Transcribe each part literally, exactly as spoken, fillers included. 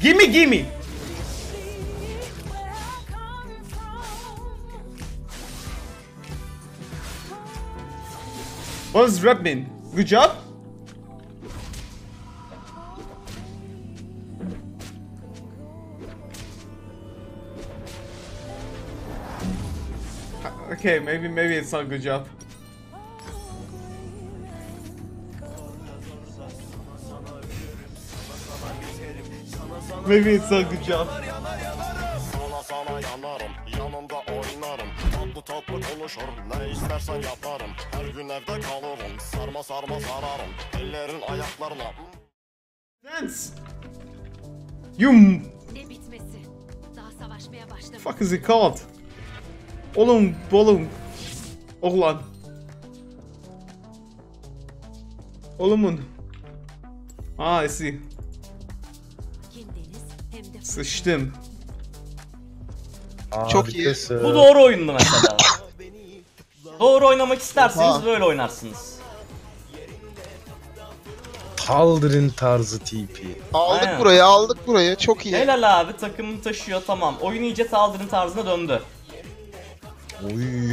Gimme, gimme. What does rep mean? Good job? Okay, maybe maybe it's not good job. Maybe it's not good job. Sana sana yanarım, yanında oynarım. Tatlı tatlı konuşurum, ne istersen yaparım. Her gün evde kalırım, sarma sarma sararım. Ellerin ayaklarına. Dance. You. Ne bitmesi? Daha savaşmaya başlamadı. Fuck is it called? Oğlum, oğlum. Oğlan. Oğlumun. Ah, I see. Hem deniz hem de Sıçtım. Çok iyi. Bu doğru oyundu mesela. Doğru oynamak isterseniz Oha. böyle oynarsınız. Taldir'in tarzı T P. Aldık Aynen. burayı, aldık burayı. Çok iyi. Helal abi, takımı taşıyor, tamam. Oyun iyice Taldir'in tarzına döndü. Oy.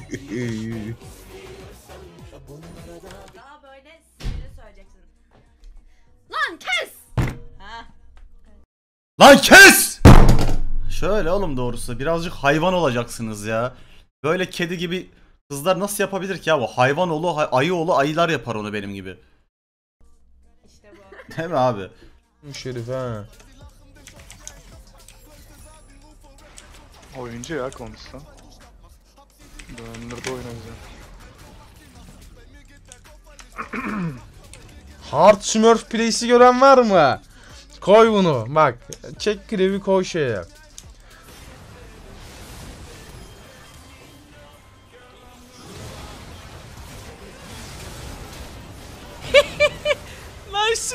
daha böyle sinirli söyleyeceksin. Lan kes! Ha. Lan kes! Şöyle oğlum, doğrusu birazcık hayvan olacaksınız ya. Böyle kedi gibi kızlar nasıl yapabilir ki ya? Bu hayvan oğlu, hay- ayı oğlu ayılar yapar onu benim gibi. İşte bu. Değil mi abi? Şerif ha. Oyuncu ya Kondistan. Döndürdü oyunu bize. Hard Smurf Place'i gören var mı? Koy bunu. Bak. Çek krevi koy şeye. Nice.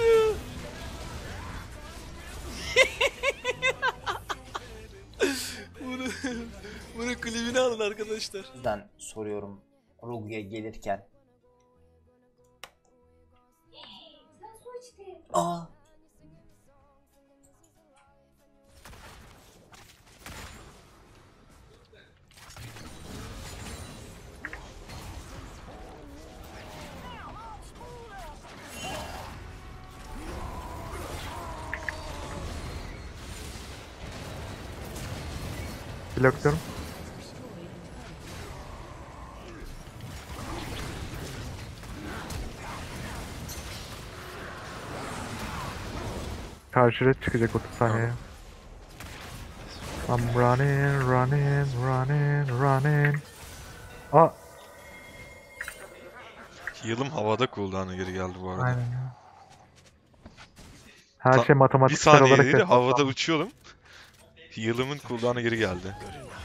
Bunu, bunu klibini alın arkadaşlar. Ben soruyorum Rogue'ya gelirken. Aa. Blokluyorum. Karşıya çıkacak otuz saniye. I'm running, running, running, running. Aa, Yılım havada cooldown'a geri geldi bu arada. aynen ya. Her Ta- şey Bir matematiksel olarak saniyeydi hesaplandı. havada uçuyordum. Yılımın cooldown'a geri geldi.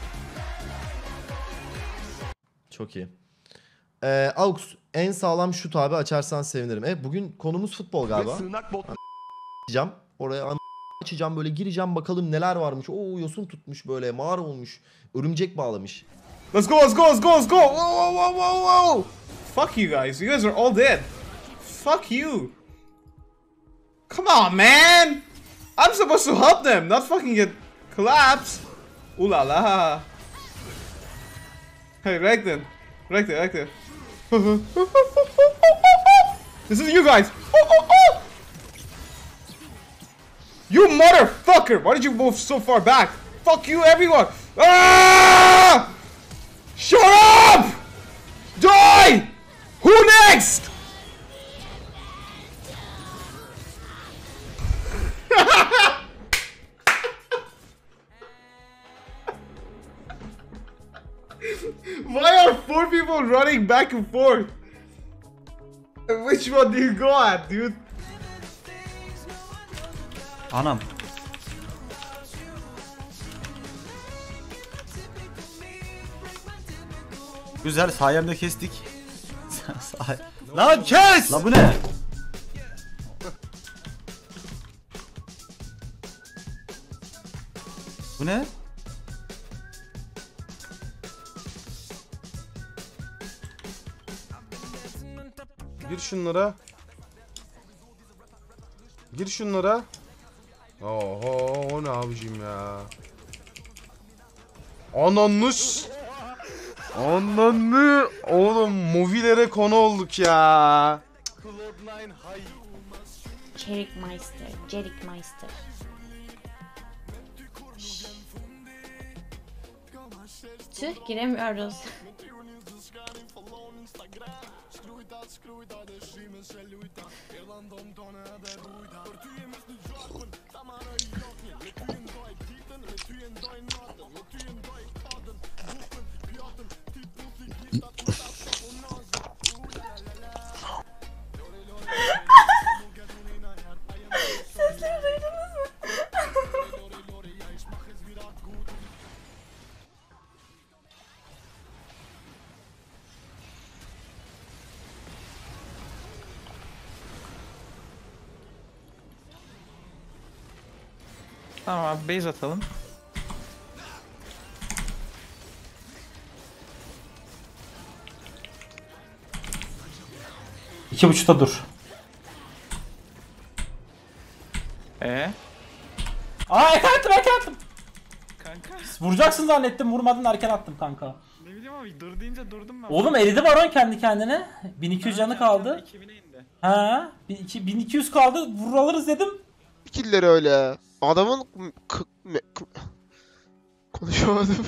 Çok iyi. Ee, Aux en sağlam şut abi, açarsan sevinirim. E bugün konumuz futbol galiba. Açacağım. Oraya an- açacağım, böyle gireceğim, bakalım neler varmış. Oo, yosun tutmuş, böyle mağara olmuş. Örümcek bağlamış. Let's go, let's go, let's go, let's go! Whoa, whoa, whoa, whoa, whoa! Fuck you guys. You guys are all dead. Fuck you. Come on, man! I'm supposed to help them, not fucking get collapsed. Ooh la la. Hey, right then. Right there, right there. This is you guys. You motherfucker! Why did you move so far back? Fuck you, everyone! Ah! Shut up! Die! Who next? Why are four people running back and forth? Which one do you go at, dude? Anam. Güzel, sayemde kestik. Say- Lan kes! Lan bu ne? Bu ne? Gir şunlara. Gir şunlara. Oho o ne abicim ya. Ananız. Ananı. Oğlum movilere konu olduk ya. Çerik Meister, Çerik Meister. Tüh giremiyoruz. Sesleri duydunuz mu? Tamam abi base atalım. İki buçukta dur. Ee? Aa erken attım erken attım. Kanka. Vuracaksın zannettim, vurmadın, erken attım kanka. Ne bileyim abi dur deyince durdum ben. Oğlum eridi baron kendi kendine. bin iki yüz canı kaldı. iki bine indi. Ha, bin iki yüz kaldı, vurur alırız dedim. Killeri öyle. Adamın k- me- k- konuşamadım.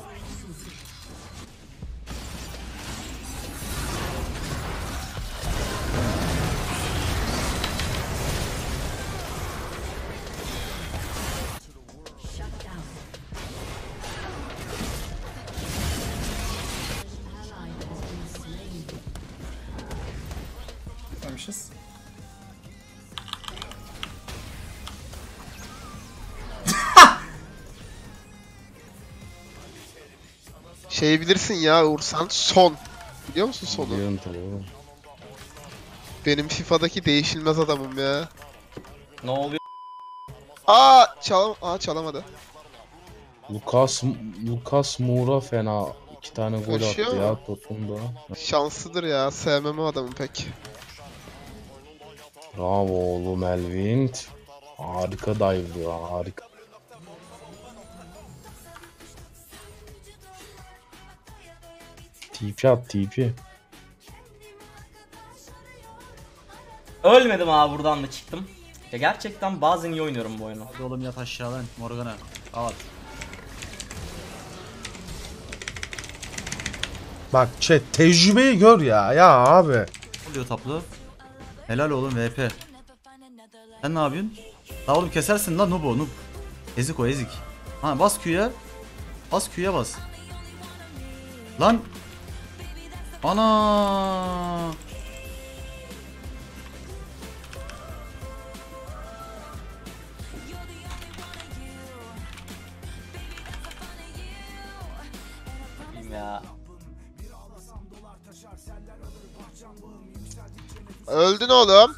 Demişiz. Şeyi bilirsin ya Ursan, son. Biliyor musun sonu? Biliyorum tabii oğlum. Benim FIFA'daki değişilmez adamım ya. Ne oluyor? Aa çalam Aa çalamadı. Lucas Lucas Moura fena iki tane gol attı Koşuyor mu? ya Tottenham'da. Şanslıdır ya. Sevmem o adamı pek. Bravo oğlum Elvin. Harika dive ya, harika. T P at T P. Ölmedim abi, buradan da çıktım. Ya gerçekten bazen iyi oynuyorum bu oyunu. Hadi oğlum yat aşağıdan Morgana. Al. Bak chat tecrübeyi gör ya ya abi. Ne oluyor taplı? Helal oğlum V P. Sen ne yapıyorsun? La oğlum kesersin lan noob o noob. Ezik o ezik. Ha bas Q'ya. Bas Q'ya bas. Lan. Ana. Ya. Öldün oğlum.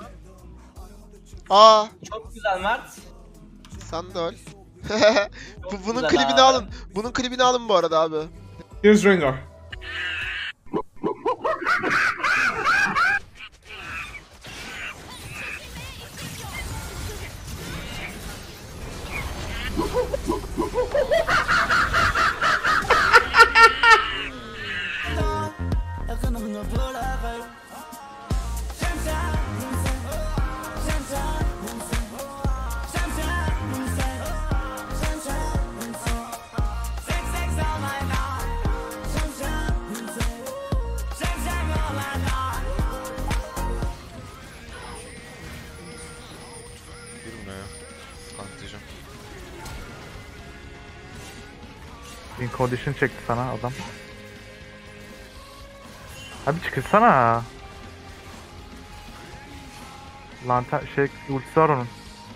Aa, Çok güzel Mert. sen de öl. Bu, bunun güzel klibini abi. alın. Bunun klibini alın bu arada abi. Here's Rengar. Bir bu ne ya? Anlayacağım. In condition çekti sana adam. Abi çıkırsana. Lantern şey ultisi var onun.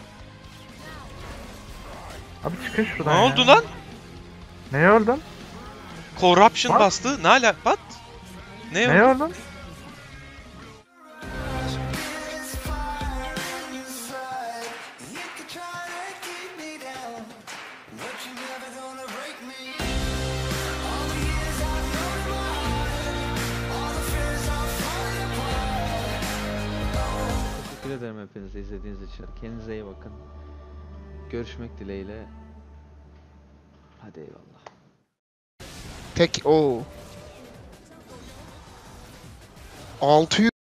Abi çıkın Ne şuradan ya. oldu lan? Neye öldün? Corruption What? bastı. Ne ala? What? Ne Neye oldu? öldün? Teşekkür ederim hepinize izlediğiniz için. Kendinize iyi bakın. Görüşmek dileğiyle. Hadi eyvallah. Tek o. altı yüz